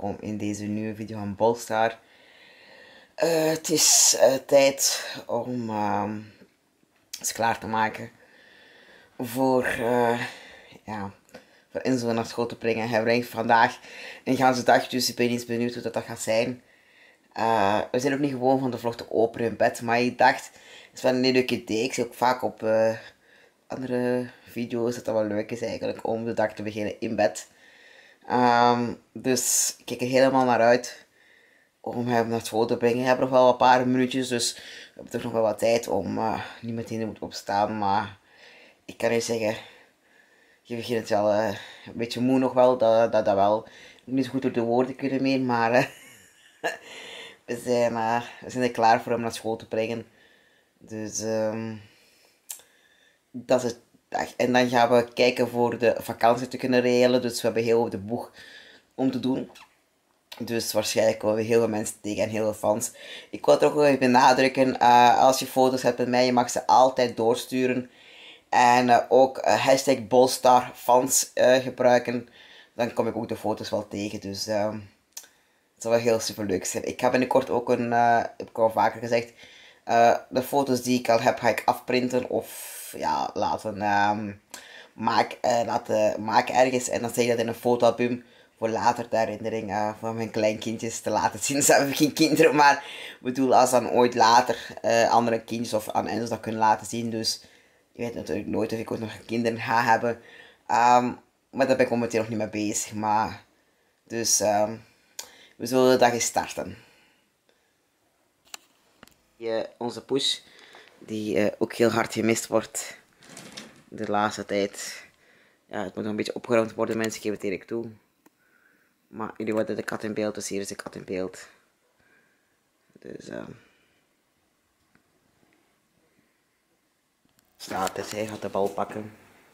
welkom in deze nieuwe video van Bolstar. Het is tijd om het klaar te maken voor, voor Enzo naar school te brengen. Hij brengt vandaag een ganse dag, dus ik ben eens benieuwd hoe dat gaat zijn. We zijn ook niet gewoon van de vlog te openen in bed, maar ik dacht, het is wel een leuk idee. Ik zie ook vaak op andere video's dat wel leuk is eigenlijk om de dag te beginnen in bed. Dus ik kijk er helemaal naar uit om hem naar school te brengen. We hebben nog wel een paar minuutjes, dus we hebben toch nog wel wat tijd om niet meteen te moeten opstaan. Maar ik kan je zeggen, je begint wel een beetje moe nog wel, dat wel. Niet zo goed door de woorden kunnen meer, maar we zijn er klaar voor hem naar school te brengen. Dus dat is het. En dan gaan we kijken voor de vakantie te kunnen regelen. Dus we hebben heel de boeg om te doen. Dus waarschijnlijk komen we heel veel mensen tegen en heel veel fans. Ik wil het ook nog even benadrukken. Als je foto's hebt met mij, je mag ze altijd doorsturen. En ook hashtag BolstarFans gebruiken. Dan kom ik ook de foto's wel tegen. Dus het zal wel heel super leuk zijn. Ik ga binnenkort ook heb ik al vaker gezegd, de foto's die ik al heb, ga ik afprinten of ja, laten maken ergens. En dan zeg je dat in een fotoalbum voor later de herinnering van mijn kleinkindjes te laten zien. Ze hebben geen kinderen, maar ik bedoel, als dan ooit later andere kindjes of aan Enzo dat kunnen laten zien. Dus je weet natuurlijk nooit of ik ook nog kinderen ga hebben. Maar daar ben ik momenteel nog niet mee bezig. Maar dus we zullen de dag eens starten. Onze push, die ook heel hard gemist wordt de laatste tijd. Ja, het moet nog een beetje opgeruimd worden, mensen, ik geef het eerlijk toe. Maar jullie worden de kat in beeld, dus hier is de kat in beeld. Dus staat dus, hij gaat de bal pakken.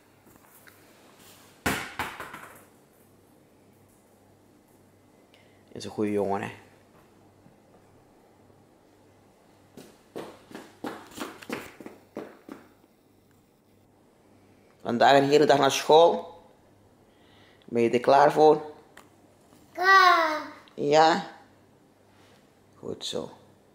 Is een goede jongen, hè. Vandaag een hele dag naar school. Ben je er klaar voor? Klaar. Ja? Goed zo.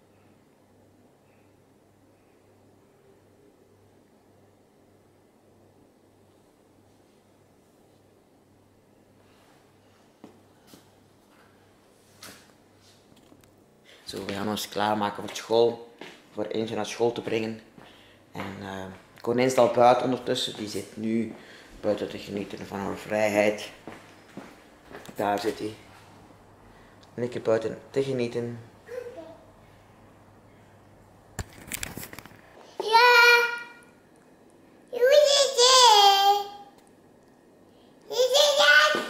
Zo, we gaan ons klaarmaken voor school. Voor eentje naar school te brengen. En Konijn staat buiten ondertussen. Die zit nu buiten te genieten van haar vrijheid. Daar zit hij. Lekker buiten te genieten. Ja. Hoe is het? Hoe is het?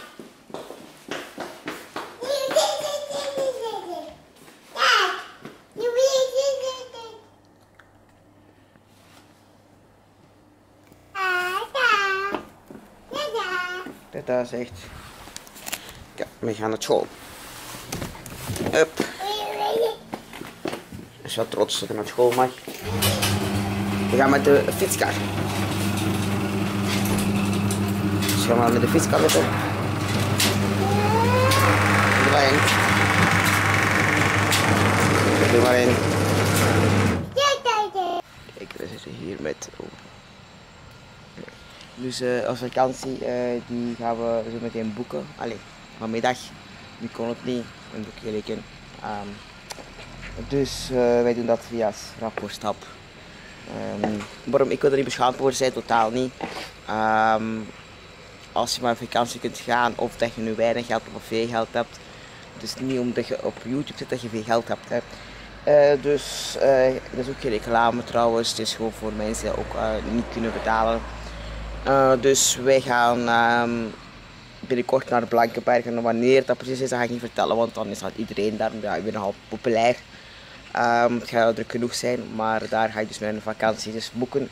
Tata zegt, ja, we gaan naar school. Up. Ik is wel trots dat ik naar school mag. We gaan met de fietskar. Dus gaan we met de fietskar zitten. Doe maar in. Doe maar in. Kijk, we zitten hier met... Oh. Dus als vakantie, die gaan we zo meteen boeken. Allee, vanmiddag. Nu kon het niet, een boekje leken. Dus wij doen dat via stap voor stap. Waarom ik wil er niet beschaamd voor zijn, totaal niet. Als je maar op vakantie kunt gaan of dat je nu weinig geld of veel geld hebt. Het is niet omdat je op YouTube zit dat je veel geld hebt. Hè. Dus dat is ook geen reclame trouwens. Het is gewoon voor mensen die ook niet kunnen betalen. Dus wij gaan binnenkort naar de Blankenberg. En wanneer dat precies is, dat ga ik niet vertellen, want dan is dat iedereen daar. Ja, ik ben nogal populair. Het gaat druk genoeg zijn, maar daar ga ik dus mijn vakantie dus boeken.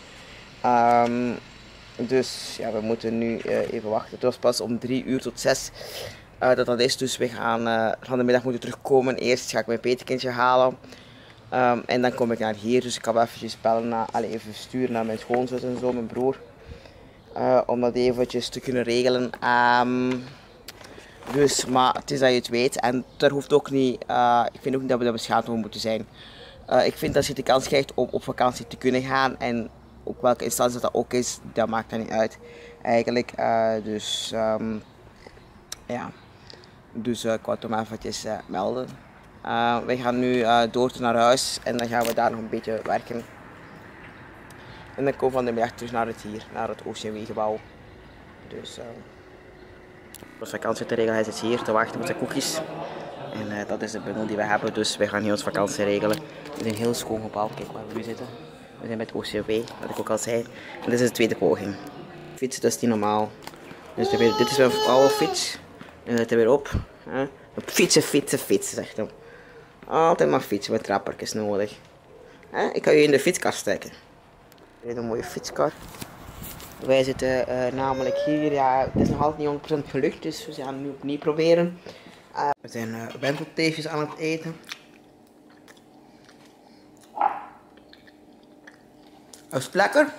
Dus ja, we moeten nu even wachten. Het was pas om 3 uur tot 6 dat is. Dus we gaan van de middag moeten terugkomen. Eerst ga ik mijn petekindje halen. En dan kom ik naar hier. Dus ik ga eventjes bellen, even sturen naar mijn schoonzus en zo, mijn broer. Om dat eventjes te kunnen regelen. Dus, maar het is dat je het weet. En dat hoeft ook niet, ik vind ook niet dat we daar beschaamd over moeten zijn. Ik vind dat als je de kans krijgt om op vakantie te kunnen gaan en op welke instantie dat ook is, dat maakt dat niet uit. Eigenlijk, dus ja. Dus ik wou het maar eventjes melden. Wij gaan nu door naar huis en dan gaan we daar nog een beetje werken. En dan komen we van de middag terug naar het OCW-gebouw. Dus voor vakantie te regelen, hij zit hier te wachten op zijn koekjes. En dat is de bundel die we hebben, dus wij gaan heel ons vakantie regelen. We zijn heel schoon gebouwd, kijk waar we nu zitten. We zijn met OCW, wat ik ook al zei. En dit is de tweede poging. Fietsen, dat is niet normaal. Dus dit is mijn oude fiets. En zet er weer op. Fietsen, zegt hij. Altijd maar fietsen met trappertjes nodig. Ik kan je in de fietskast steken. Dit is een mooie fietskar. Wij zitten namelijk hier, ja, het is nog altijd niet 100% gelukt, dus we gaan het nu opnieuw proberen. We zijn wentelteefjes aan het eten. Is het lekker?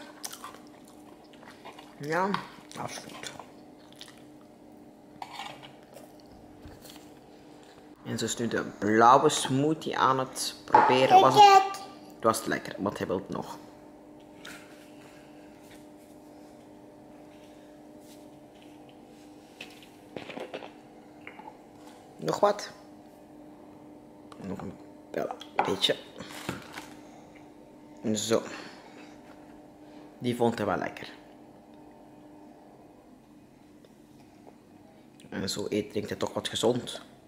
Ja, dat is goed. En zo is nu de blauwe smoothie aan het proberen. Het was lekker, wat hij wil nog. Nog wat? Nog een beetje. Zo. Die vond hij wel lekker. En zo drinkt hij toch wat gezond.